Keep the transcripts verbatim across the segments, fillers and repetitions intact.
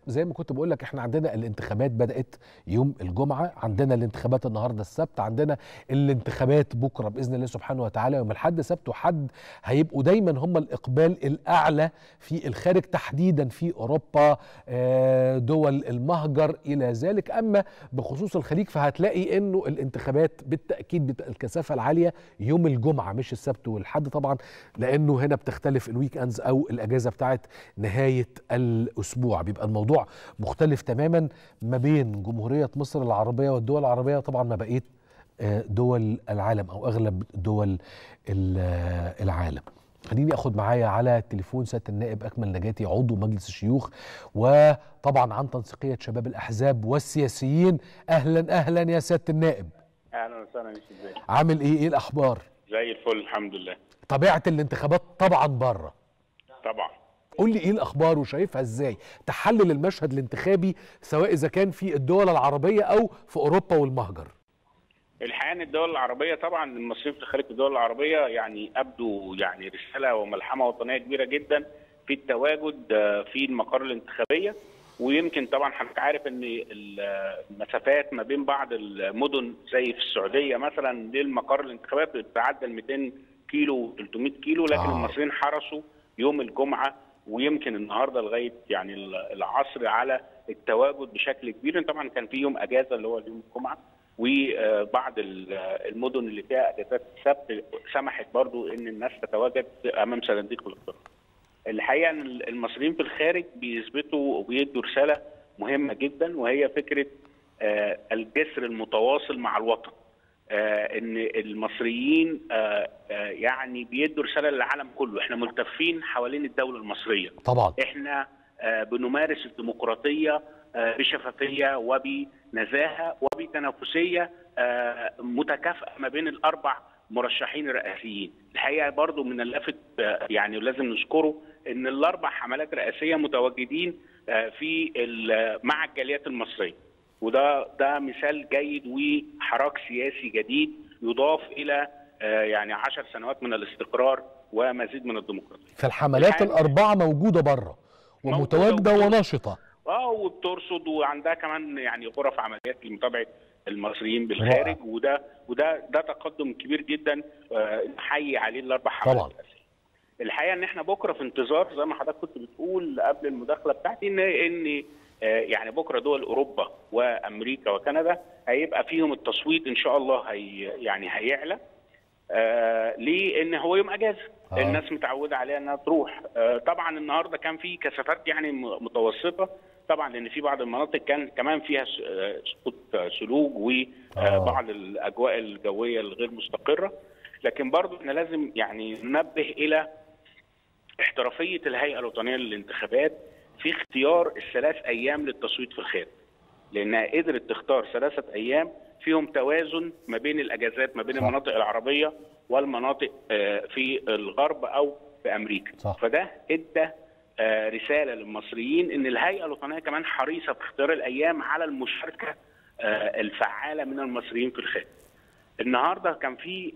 زي ما كنت بقول لك احنا عندنا الانتخابات بدأت يوم الجمعة، عندنا الانتخابات النهارده السبت، عندنا الانتخابات بكره باذن الله سبحانه وتعالى يوم الاحد. سبت وحد هيبقوا دايما هم الاقبال الاعلى في الخارج، تحديدا في اوروبا، دول المهجر الى ذلك. اما بخصوص الخليج فهتلاقي انه الانتخابات بالتاكيد الكثافه العاليه يوم الجمعه مش السبت والحد طبعا، لانه هنا بتختلف الويك اندز او الاجازه بتاعت نهايه الاسبوع، بيبقى الموضوع مختلف تماما ما بين جمهوريه مصر العربيه والدول العربيه طبعا ما بقيت دول العالم او اغلب دول العالم. خليني اخد معايا على التليفون سياده النائب اكمل نجاتي عضو مجلس الشيوخ وطبعا عن تنسيقيه شباب الاحزاب والسياسيين. اهلا اهلا يا سياده النائب. اهلا وسهلا. ازيك؟ عامل ايه؟ ايه الاخبار؟ زي الفل الحمد لله. طبيعه الانتخابات طبعا بره. طبعا. قول لي ايه الاخبار وشايفها ازاي؟ تحلل المشهد الانتخابي سواء اذا كان في الدول العربيه او في اوروبا والمهجر. الحقيقه ان الدول العربيه طبعا المصريين في خارج الدول العربيه يعني ابدوا يعني رساله وملحمه وطنيه كبيره جدا في التواجد في المقر الانتخابيه، ويمكن طبعا حضرتك عارف ان المسافات ما بين بعض المدن زي في السعوديه مثلا للمقر الانتخابات بتتعدى ال مئتين كيلو ثلاثمئة كيلو، لكن آه. المصريين حرصوا يوم الجمعه ويمكن النهارده لغايه يعني العصر على التواجد بشكل كبير. طبعا كان في يوم اجازه اللي هو يوم الجمعه، وبعض المدن اللي فيها اجازات السبت سمحت برضو ان الناس تتواجد امام صناديق الاقتراع. الحقيقه ان المصريين في الخارج بيثبتوا وبيدوا رساله مهمه جدا، وهي فكره الجسر المتواصل مع الوطن. ان المصريين يعني بيدوا رساله للعالم كله، احنا ملتفين حوالين الدوله المصريه. طبعا احنا بنمارس الديمقراطيه بشفافيه وبنزاهه وبتنافسيه متكافئه ما بين الاربع مرشحين الرئاسيين. الحقيقه برضو من اللافت يعني لازم نذكره ان الاربع حملات رئاسيه متواجدين في مع الجاليات المصريه، وده ده مثال جيد وحراك سياسي جديد يضاف الى يعني عشر سنوات من الاستقرار ومزيد من الديمقراطيه. فالحملات الاربعه موجوده بره ومتواجده ونشطه. اه وبترصد وعندها كمان يعني غرف عمليات لمتابعه المصريين بالخارج، وده وده ده تقدم كبير جدا نحيي عليه الاربع حملات الرئاسيه. الحقيقه ان احنا بكره في انتظار زي ما حضرتك كنت بتقول قبل المداخله بتاعتي ان ان يعني بكره دول اوروبا وامريكا وكندا هيبقى فيهم التصويت ان شاء الله هي يعني هيعلى. آه ليه؟ ان هو يوم اجازه آه. الناس متعوده عليها انها تروح. آه طبعا النهارده كان في كثافات يعني متوسطه طبعا، لان في بعض المناطق كان كمان فيها سقوط ثلوج وبعض آه. الاجواء الجويه الغير مستقره، لكن برضو احنا لازم يعني ننبه الى احترافيه الهيئه الوطنيه للانتخابات في اختيار الثلاث ايام للتصويت في الخارج، لانها قدرت تختار ثلاثه ايام فيهم توازن ما بين الاجازات ما بين صح. المناطق العربيه والمناطق في الغرب او في امريكا صح. فده ادى رساله للمصريين ان الهيئه الوطنيه كمان حريصه في اختيار الايام على المشاركه الفعاله من المصريين في الخارج. النهارده كان في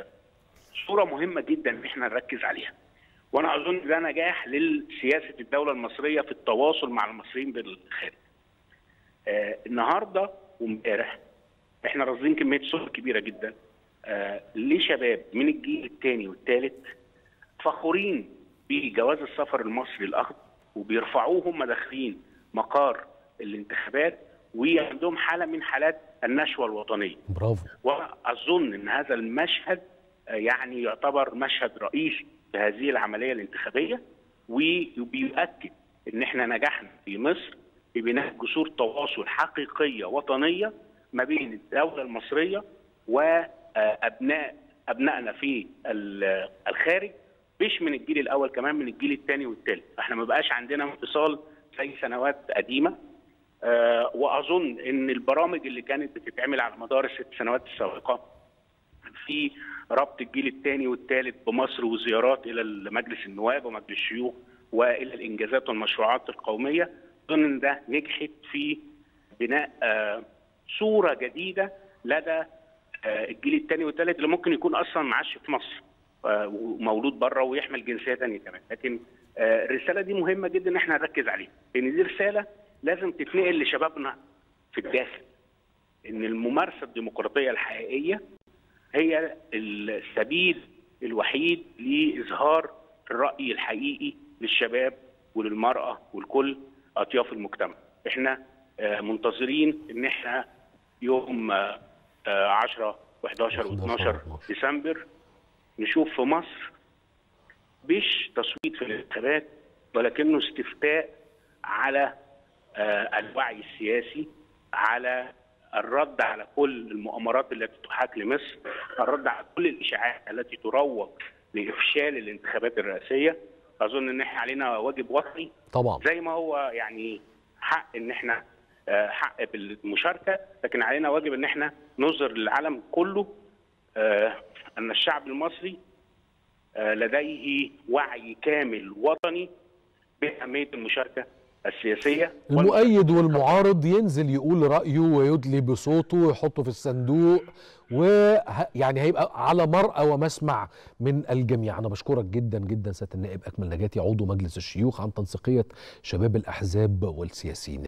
صوره مهمه جدا ان احنا نركز عليها، وانا اظن ده نجاح لسياسه الدوله المصريه في التواصل مع المصريين بالخارج. النهارده وامبارح احنا راصدين كميه صور كبيره جدا آه لشباب من الجيل الثاني والثالث فخورين بجواز السفر المصري الاخضر، وبيرفعوه هم داخلين مقار الانتخابات وعندهم حاله من حالات النشوه الوطنيه. برافو. واظن ان هذا المشهد آه يعني يعتبر مشهد رئيسي في هذه العمليه الانتخابيه، وبيؤكد ان احنا نجحنا في مصر في بناء جسور تواصل حقيقيه وطنيه ما بين الدولة المصرية وأبناء أبنائنا في الخارج، مش من الجيل الأول كمان من الجيل الثاني والثالث. احنا ما بقاش عندنا انفصال زي سنوات قديمة. أه وأظن إن البرامج اللي كانت بتتعمل على مدار الست سنوات السابقة في ربط الجيل الثاني والثالث بمصر وزيارات إلى مجلس النواب ومجلس الشيوخ وإلى الإنجازات والمشروعات القومية، أظن إن ده نجحت في بناء أه صورة جديدة لدى الجيل الثاني والثالث اللي ممكن يكون اصلا معاش في مصر ومولود بره ويحمل جنسيه ثانيه كمان، لكن الرساله دي مهمه جدا ان احنا نركز عليها، لان دي رساله لازم تتنقل لشبابنا في الداخل، ان الممارسه الديمقراطيه الحقيقيه هي السبيل الوحيد لاظهار الراي الحقيقي للشباب وللمراه ولكل اطياف المجتمع. احنا منتظرين ان احنا يوم عشرة وحداشر واثناشر ديسمبر نشوف في مصر مش تصويت في الانتخابات ولكنه استفتاء على الوعي السياسي، على الرد على كل المؤامرات التي تحاك لمصر، الرد على كل الاشاعات التي تروج لافشال الانتخابات الرئاسيه. اظن ان احنا علينا واجب وطني طبعا، زي ما هو يعني حق ان احنا حق بالمشاركه، لكن علينا واجب ان احنا نظهر للعالم كله ان الشعب المصري لديه وعي كامل وطني باهميه المشاركه السياسيه. المؤيد والمعارض ينزل يقول رأيه ويدلي بصوته ويحطه في الصندوق، ويعني هيبقى على مرأى ومسمع من الجميع. أنا بشكرك جدا جدا سيادة النائب أكمل نجاتي عضو مجلس الشيوخ عن تنسيقية شباب الأحزاب والسياسيين.